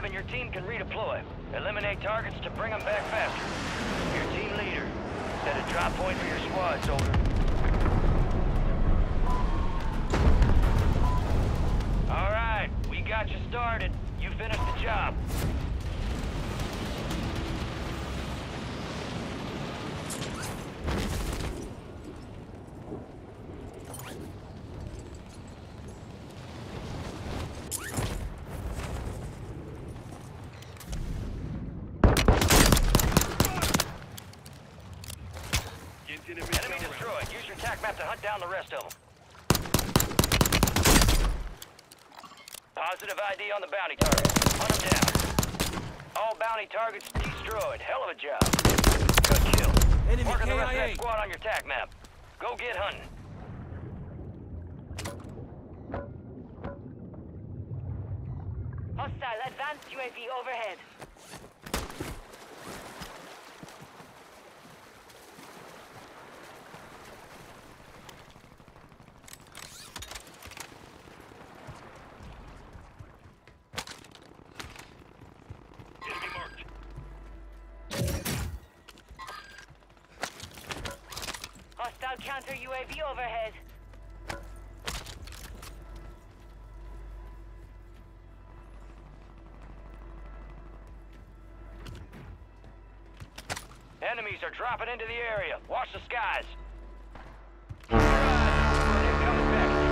alive and your team can redeploy. Eliminate targets to bring them back faster. Your team leader. Set a drop point for your squad, soldier. All right, we got you started. You finished the job. Enemy destroyed. Use your TAC map to hunt down the rest of them. Positive ID on the bounty target. Hunt them down. All bounty targets destroyed. Hell of a job. Good kill. Enemy Marking the rest of that KIA. squad on your TAC map. Go get hunting. Hostile advanced UAV overhead. Hostile counter UAV overhead. Enemies are dropping into the area. Watch the skies. Incoming package.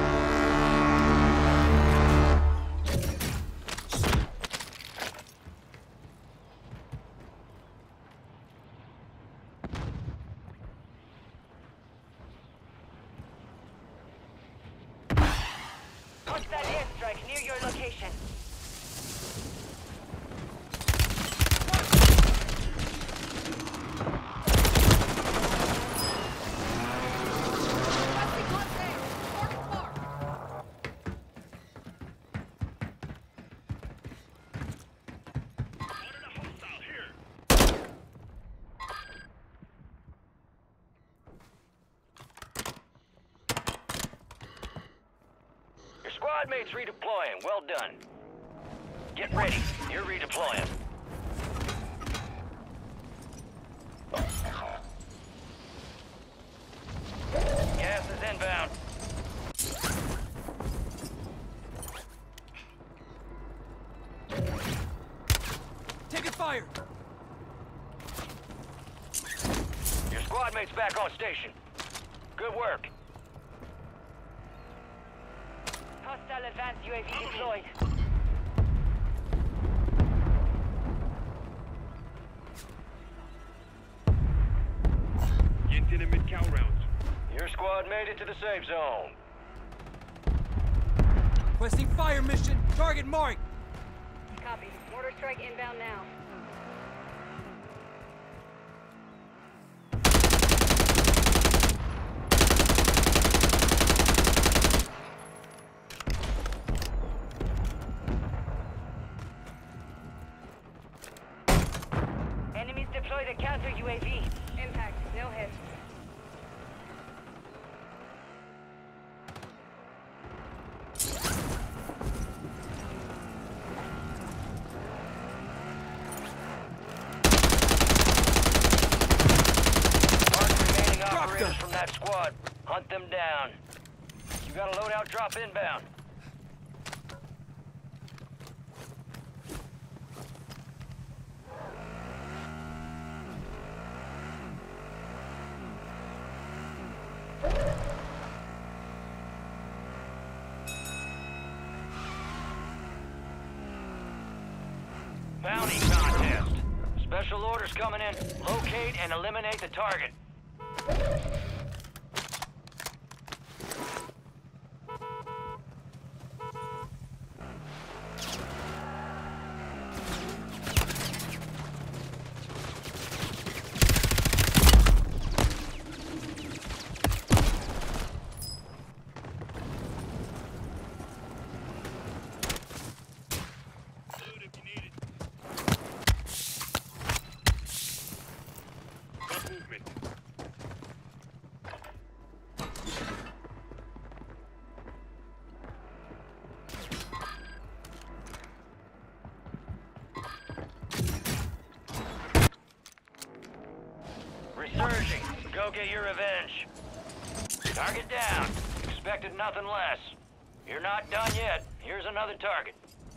Hostile airstrike near your location. Your squad mates redeploying. Well done. Get ready. You're redeploying. Gas is inbound. Taking fire. Your squad mates back on station. Good work. Hostile advanced UAV deployed. Get in the mid-cow rounds. Your squad made it to the safe zone. Requesting fire mission. Target marked. Copy. Mortar strike inbound now. Enemies deploy the counter UAV. Impact. No hit. Mark remaining Drop operators them. from that squad. Hunt them down. You got a loadout drop inbound. Bounty contest. Special orders coming in. Locate and eliminate the target. go get your revenge. Target down. Expected nothing less. You're not done yet. Here's another target.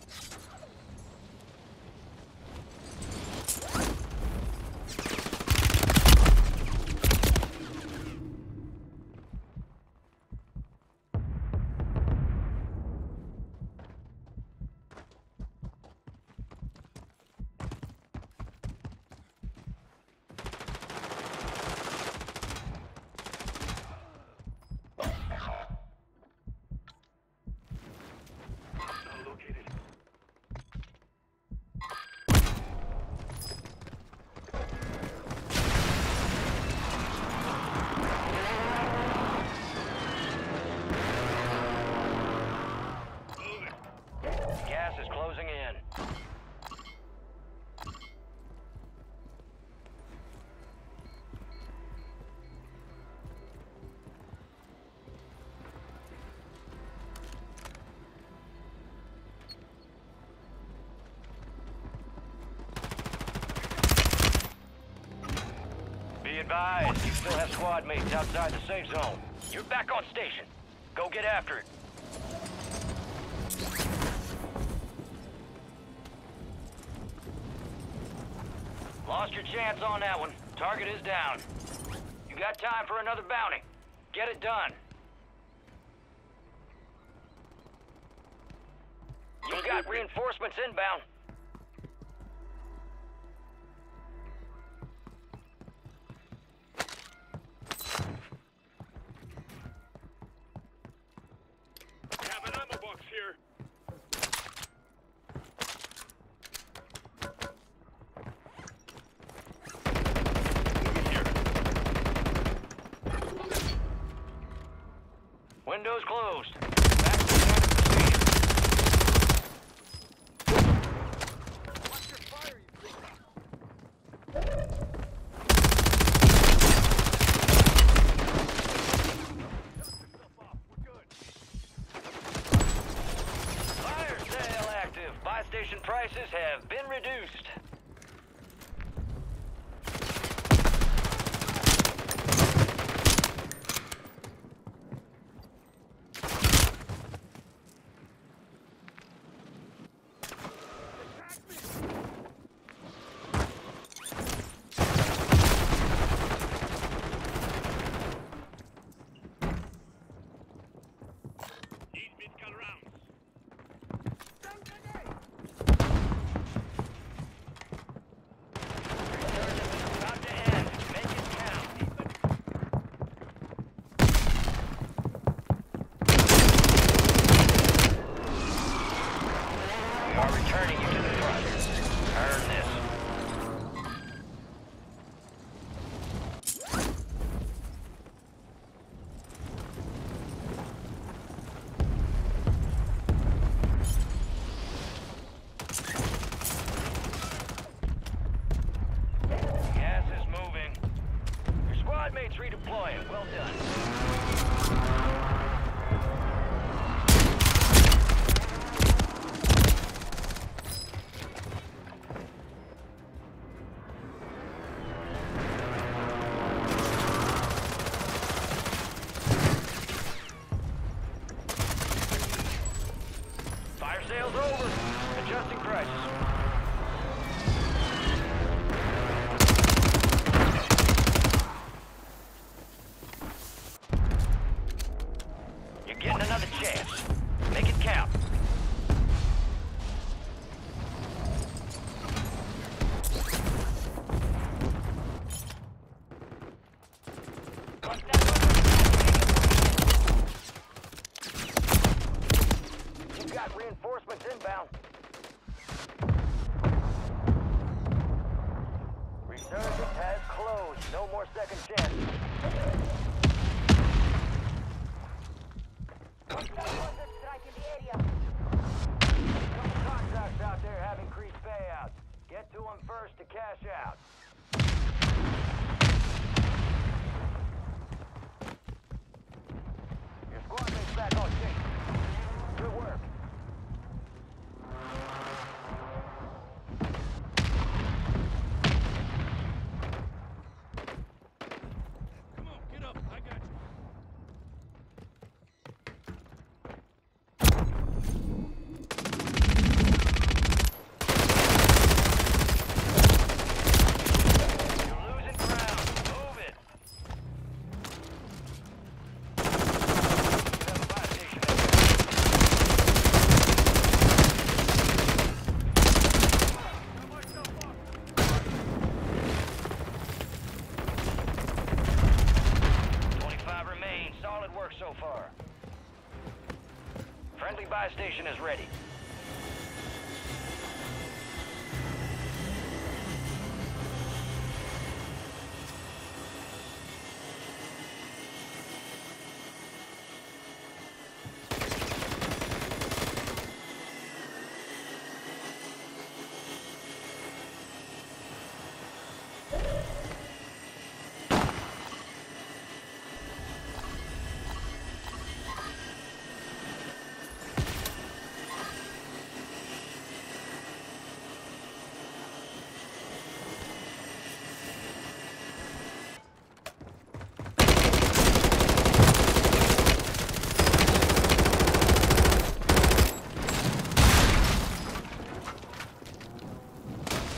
Gas is closing in. Be advised, you still have squad mates outside the safe zone. You're back on station. Go get after it. Lost your chance on that one. Target is down. You got time for another bounty. Get it done. You got reinforcements inbound. We have an ammo box here. Windows closed. Back to standard procedure. Watch your fire, you freak. Fire sale active. Buy station prices have been reduced. Need medical rounds. About to end. Make it count. We are returning you to the front. Earn this. Gas is moving. Your squad mates redeploying. Well done. Fire sale's over. Adjusting prices. You're getting another chance. Make it count. You've got reinforcements inbound. Resurgence has closed. No more second chances. Strike in the area. Some contracts out there have increased payouts. Get to them first to cash out. Your squad mate's back on station. Good work. so far. Friendly buy station is ready.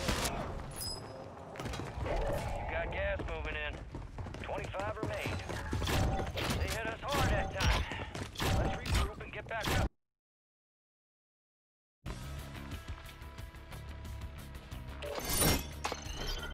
You got gas moving in. 25 remain.